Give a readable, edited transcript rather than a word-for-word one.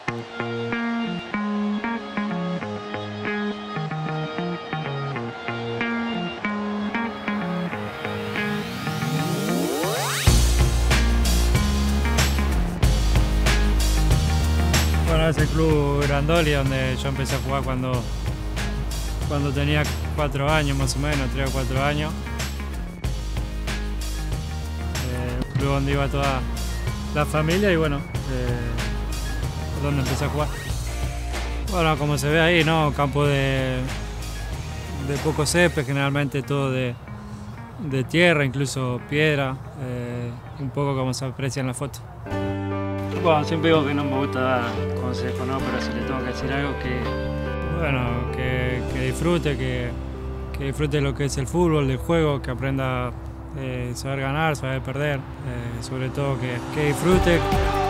Bueno, es el club Grandoli donde yo empecé a jugar cuando tenía 4 años más o menos, 3 o 4 años. Un club donde iba toda la familia y bueno, donde empecé a jugar. Bueno, como se ve ahí, ¿no? Campo de poco césped, generalmente todo de tierra, incluso piedra, un poco como se aprecia en la foto. Bueno, siempre digo que no me gusta dar consejos, ¿no? Pero si le tengo que decir algo bueno, que disfrute, que disfrute lo que es el fútbol, del juego, que aprenda a saber ganar, saber perder, sobre todo que disfrute.